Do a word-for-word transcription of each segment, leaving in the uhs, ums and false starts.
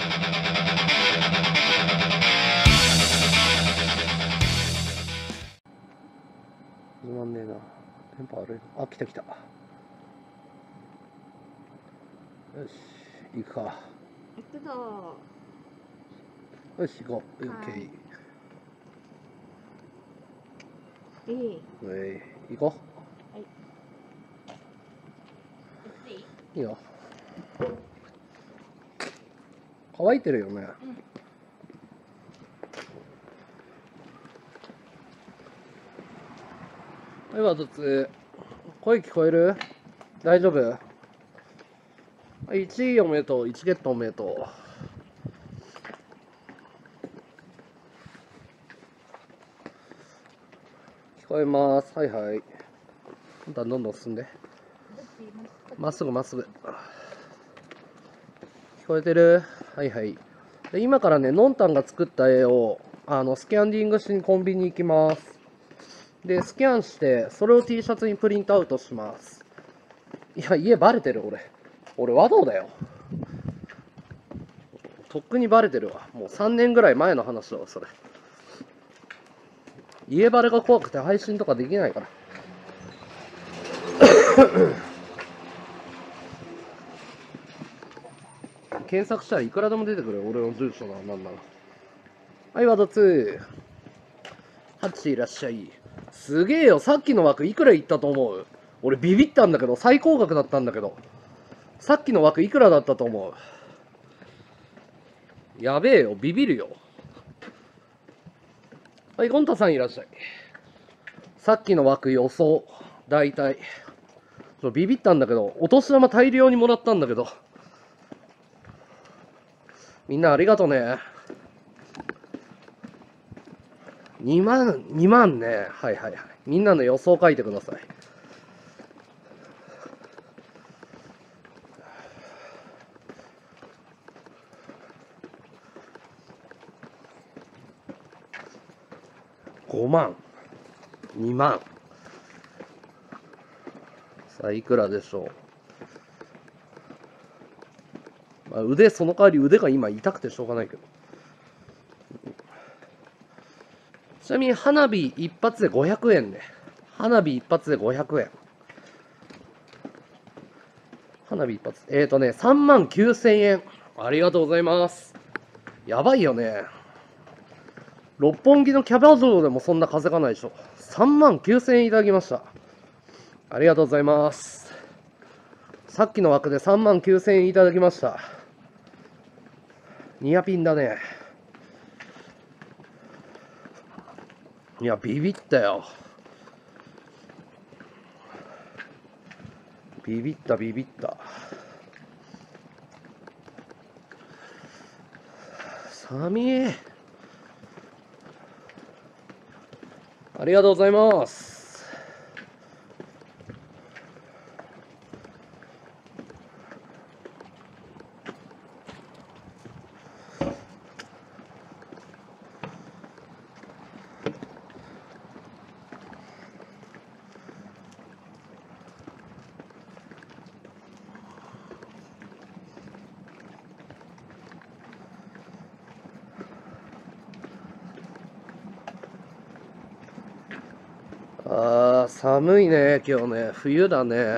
始まんねえな。テンポ悪い。あ、来た来た。よし、行くか。 行くぞー。よし、行こう。オッケー。 いい。 えい、行こはい。 う。いいよ。乾いてるよね。うん。はい、どっち。声聞こえる？大丈夫？いちおめでとう、いちゲットおめでとう。聞こえます。はいはい。どんどんどん進んで。まっすぐまっすぐ。聞こえてる？はいはい。で今からね、のんたんが作った絵をあのスキャンディングしにコンビニ行きます。で、スキャンして、それを T シャツにプリントアウトします。いや、家バレてる、俺。俺、和道だよ。とっくにバレてるわ。もうさんねんぐらい前の話だわ、それ。家バレが怖くて配信とかできないから。検索したらいくらでも出てくるよ、俺の住所な、なんなら。はい、ワードツー。ハチいらっしゃい。すげえよ、さっきの枠いくらいったと思う？俺ビビったんだけど、最高額だったんだけど。さっきの枠いくらだったと思う？やべえよ、ビビるよ。はい、ゴンタさんいらっしゃい。さっきの枠予想、大体。ちょビビったんだけど、お年玉大量にもらったんだけど。みんなありがとうね。にまん、にまんね。はいはいはい。みんなの予想書いてください。ごまん。にまん。さあ、いくらでしょう。まあ、腕、その代わり腕が今痛くてしょうがないけど。ちなみに花火一発でごひゃくえんね。花火一発でごひゃくえん。花火一発。えーとね、さんまんきゅうせんえん。ありがとうございます。やばいよね。六本木のキャバ嬢でもそんな稼がないでしょ。さんまんきゅうせんえんいただきました。ありがとうございます。さっきの枠でさんまんきゅうせんえんいただきました。ニアピンだね。いや、ビビったよ。ビビったビビった。寒い。ありがとうございます。あー、寒いね、今日ね。冬だね。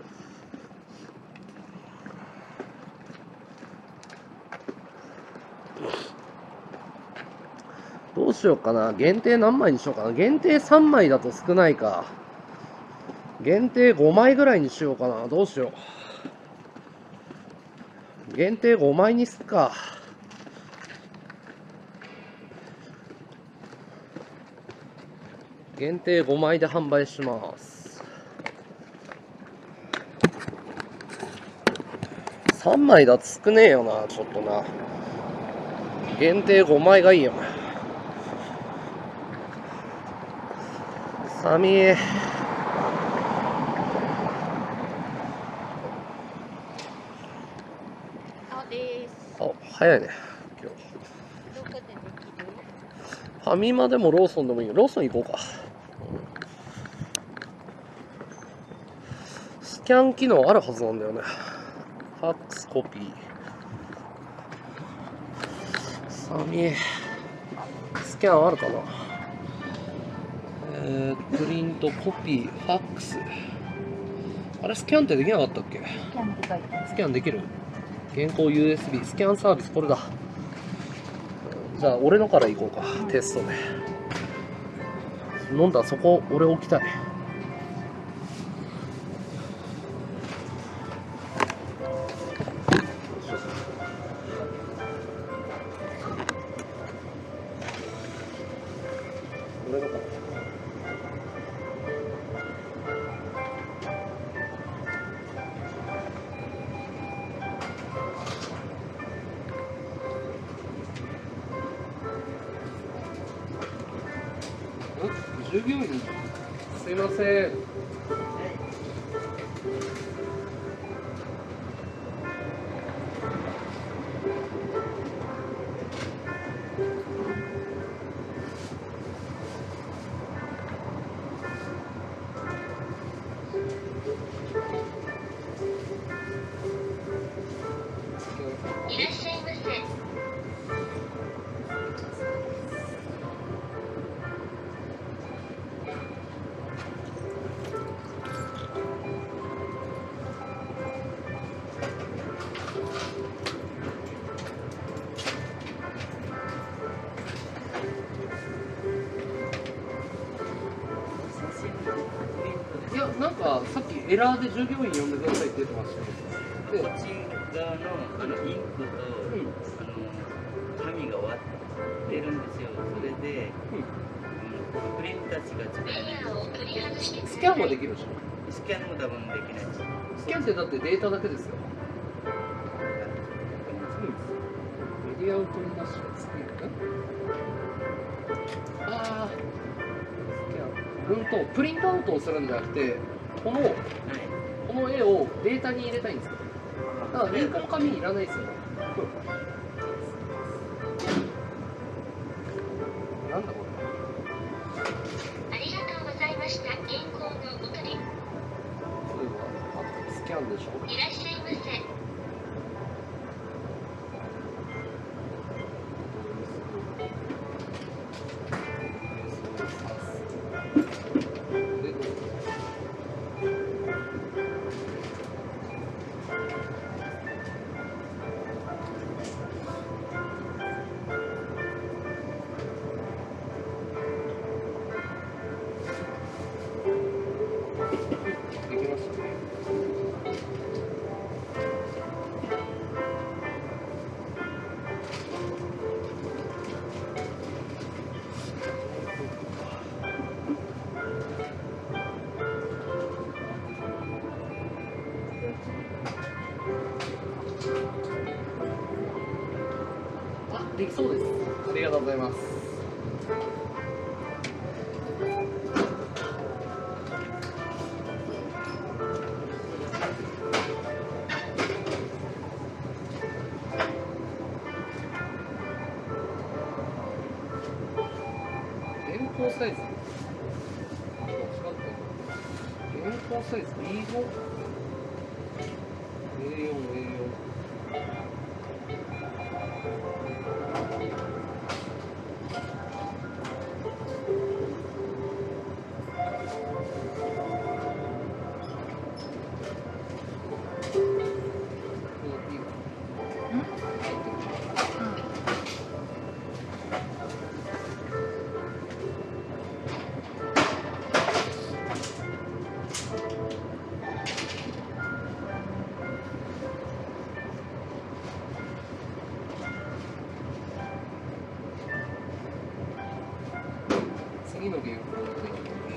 どうしようかな。限定何枚にしようかな。限定さんまいだと少ないか。限定ごまいぐらいにしようかな。どうしよう。限定ごまいにすっか。限定ごまいで販売します。さんまいだと少ねえよな、ちょっとな。限定ごまいがいいよな。寒い。 青です。 あ、早いね。今日。 どこでできる？ ファミマでもローソンでもいいよ。ローソン行こうか。スキャン機能あるはずなんだよね。ファックスコピー。 紙スキャンあるかな。えー、プリント、コピー、ファックス。あれスキャンってできなかったっけ？ スキャンって書いてます。 スキャンできる？原稿 ユーエスビー、スキャンサービス、これだ。じゃあ俺のから行こうか、テストで。飲んだらそこ俺置きたい。俺のから従業員、すいません。 いらっしゃいませ。 いや、なんかさっきエラーで従業員呼んでくださいって言ってましたけど。 こっち側のあのインクと、 うん、 あの紙が割ってるんですよ。それで、 うん、 プリンター値が違う。 スキャンはできるでしょ。 スキャンも多分できないです。 スキャンってだってデータだけですよ。メディアを取り出して作る。ああ、スキャン。うんと、プリントアウトをするんじゃなくて、この、 はい。 この絵をデータに入れたいんですよ。だから原稿紙いらないですよね。なんだこれ。 ありがとうございました。原稿のお取り。 そういえば、あスキャンでしょ。 いらっしゃいませ。 できましたね。あ、できそうです。ありがとうございます。原稿サイズ。間違った。原稿サイズ ビーご？ エーよん、エーよん。次の原稿で。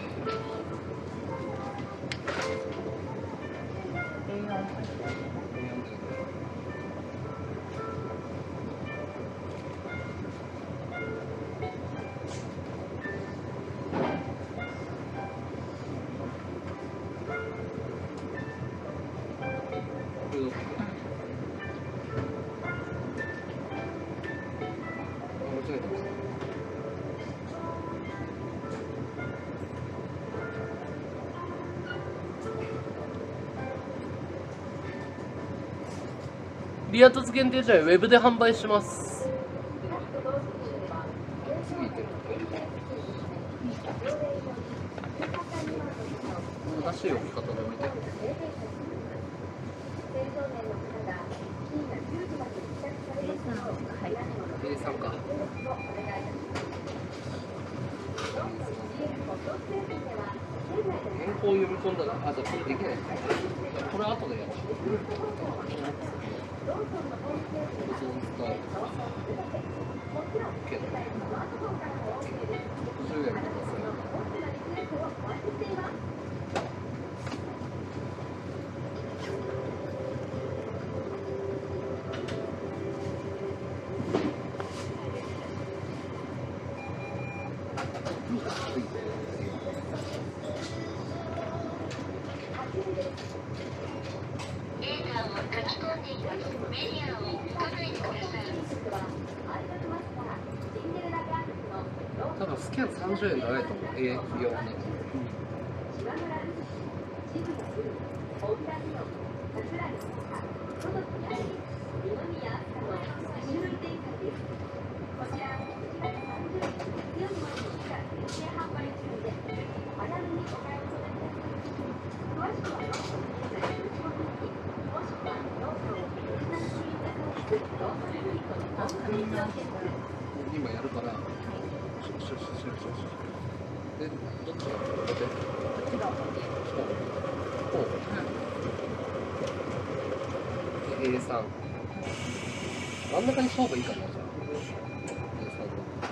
間違えた。リア凸限定試合ウェブで販売します。 正しい置き方で置いて。エーさん か。原稿読み込んだら、あ、じゃあこれできない。これ後でやろう。保存使う。OK。ろくじゅうえんください。 データを書き込んでいます。メディアを書かないでください。 多分スキャンさんじゅうえんじゃないと思う。ええ、用ね。今やるから。で、どっちがこっち？こう。エーさん。真ん中にした方がいいかな、じゃあ。エーさん の。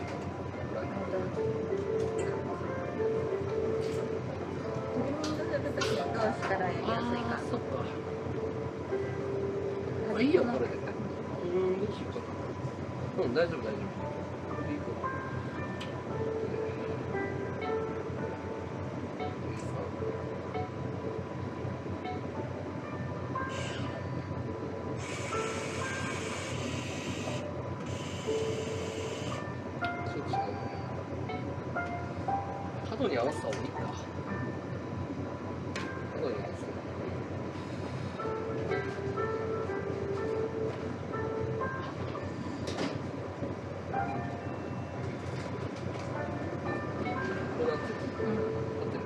どうしたらやりやすいか。 そっか。いいよ、これで。うん、どうしようか。うん、大丈夫、大丈夫。これでいいかな。角に合わせた方がいいか。角に合わせる。これだってる。合ってる。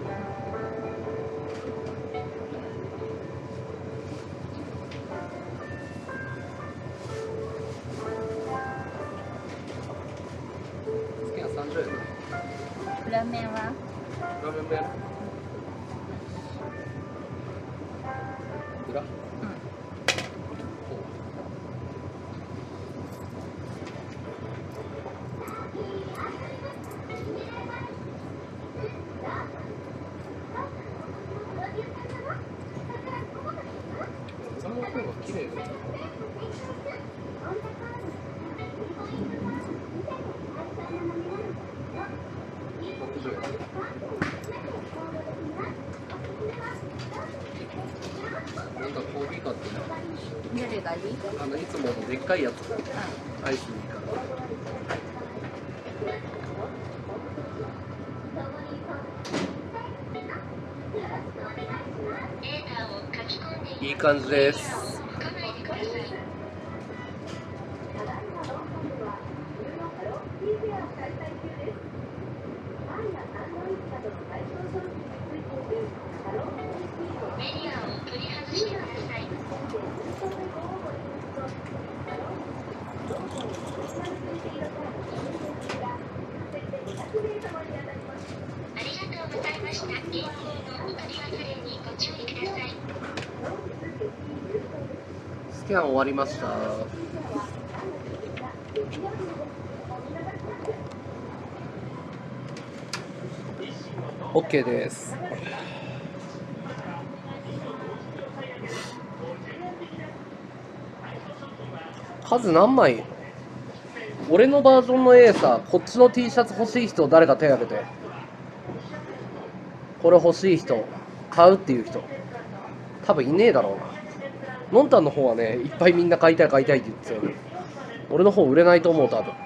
スキャンさんじゅうえんだ。 裏面は裏面もやる。裏。裏の方が綺麗だよ。ろくじゅうえん。なんかコーヒー買ってね。 どれがいい？ あのいつものでっかいやつ。アイスにいいから。 データを書き込んでいます。 いい感じです。 書かないでください。メディアを取り外してください。ありがとうございました。原稿のお取り忘れにご注意ください。 スキャン終わりました。OK です。数何枚？俺のバージョンの A さ、こっちの T シャツ欲しい人誰か手挙げて。これ欲しい人、買うっていう人多分いねえだろうな。のんたんの方はね、いっぱいみんな買いたい買いたいって言ってたよね。俺の方売れないと思う、多分。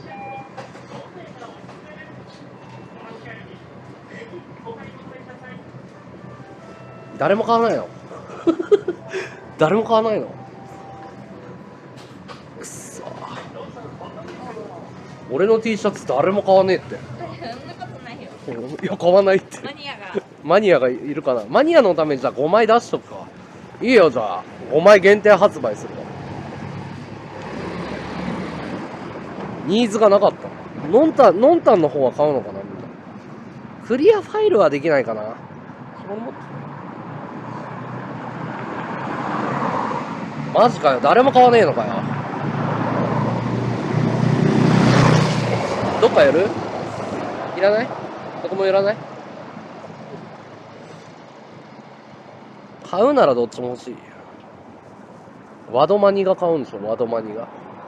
誰も買わないの誰も買わないのくそ。俺の T シャツ誰も買わねえって。 そんなことないよ。 いや、買わないって。 マニアがマニアがいるかな。マニアのためにじゃあごまい出しとくか。いいよ、じゃあごまい限定発売するわ。ニーズがなかった。ノンタン、ノンタンの方は買うのかなみんな。クリアファイルはできないかな。マジかよ、誰も買わねえのかよ。どっかやる？いらない？どこもいらない？買うならどっちも欲しい。ワドマニが買うんでしょ、ワドマニが。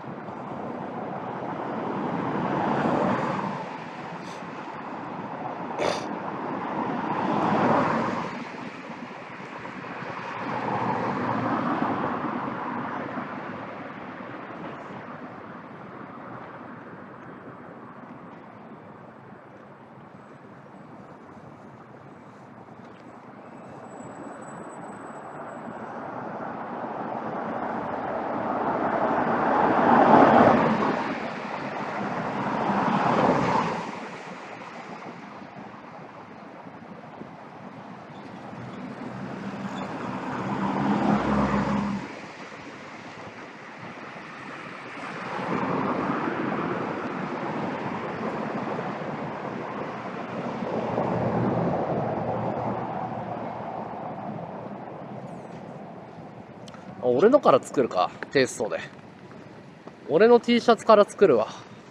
俺のから作るか、テストで。俺の T シャツから作るわ。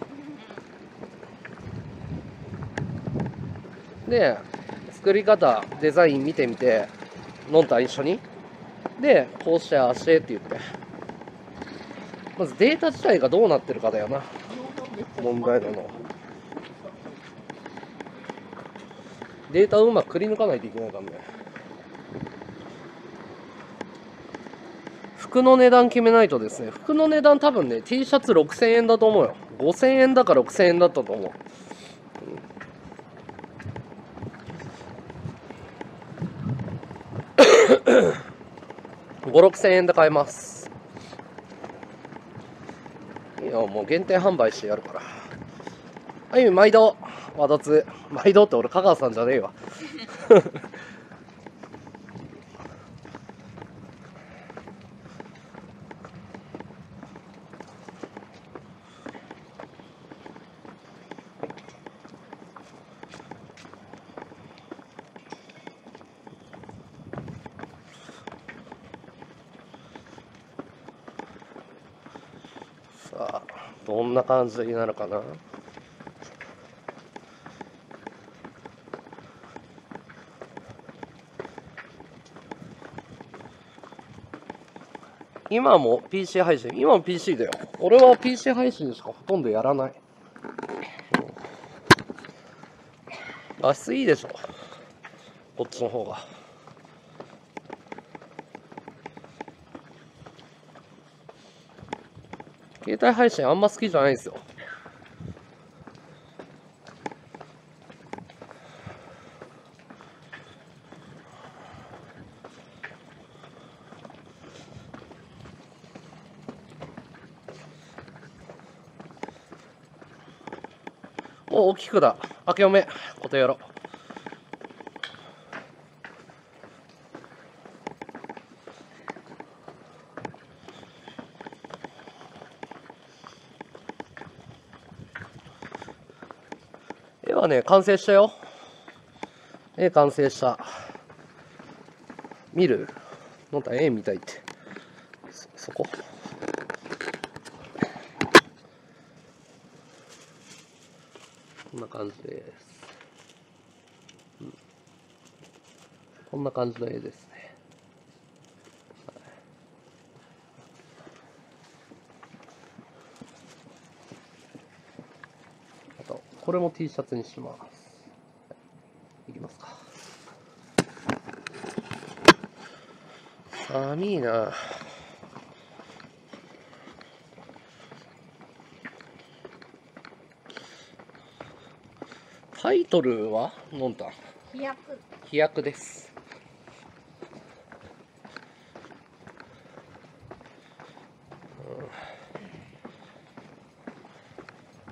で、作り方、デザイン見てみて、ノンタン一緒に。で、こうしてああしてって言って。まずデータ自体がどうなってるかだよな。問題なの。データをうまくくり抜かないといけないからね。服の値段決めないとですね、服の値段多分ね、T シャツろくせんえんだと思うよ。ごせんえんだかろくせんえんだったと思う。ご、ろくせんえんで買えます。いや、もう限定販売してやるから。はい、毎度、和達。毎度って俺、香川さんじゃねえわ。さあ、どんな感じになるかな。今も ピーシー 配信、今も ピーシー だよ。俺は ピーシー 配信しかほとんどやらない。画質いいでしょ、こっちの方が。携帯配信あんま好きじゃないんですよ。お、大きくだ。明けおめ、ことやろ。絵はね、完成したよ。絵完成した。見る？なんか絵見たいって。そ、そこ？こんな感じです。うん、こんな感じの絵ですね。あと、これも T シャツにします。いきますか。寒いな。タイトルはのんたん。 飛躍。 飛躍です。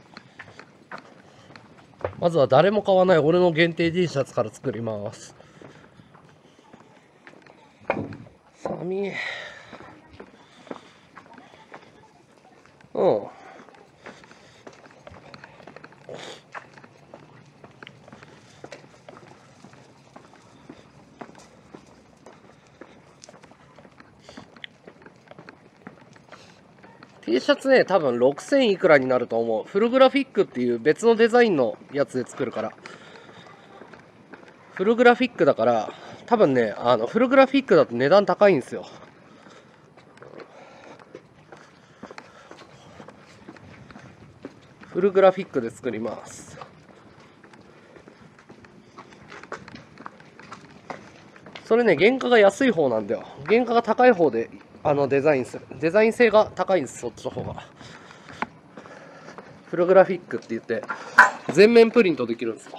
まずは誰も買わない俺の限定 T シャツから作ります。 紙。うん。T シャツね、多分ろくせんいくらになると思う。フルグラフィックっていう別のデザインのやつで作るから。フルグラフィックだから、多分ね、あの、フルグラフィックだと値段高いんですよ。フルグラフィックで作ります。それね、原価が安い方なんだよ。原価が高い方で、あの、デザインする。デザイン性が高いんです、そっちの方が。フルグラフィックって言って、全面プリントできるんですよ。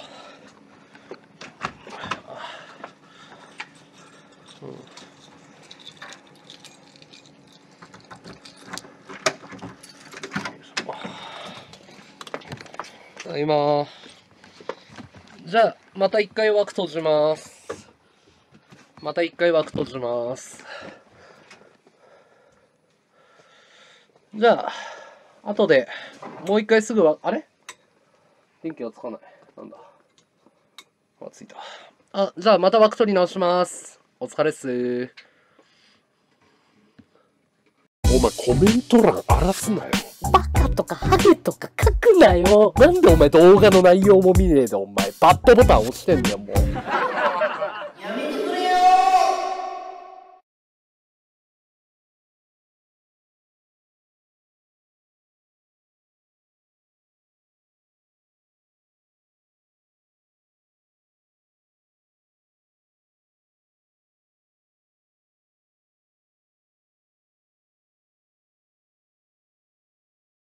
うん、今、じゃあ、また一回枠閉じます。また一回枠閉じます。じゃあ、後で、もう一回すぐわ、あれ電気がつかない。なんだ。あ、ついた。あ、じゃあまた枠取り直します。お疲れっす。お前コメント欄荒らすなよ。バカとかハゲとか書くなよ。なんでお前動画の内容も見ねえでお前バッドボタン押してんだよもう。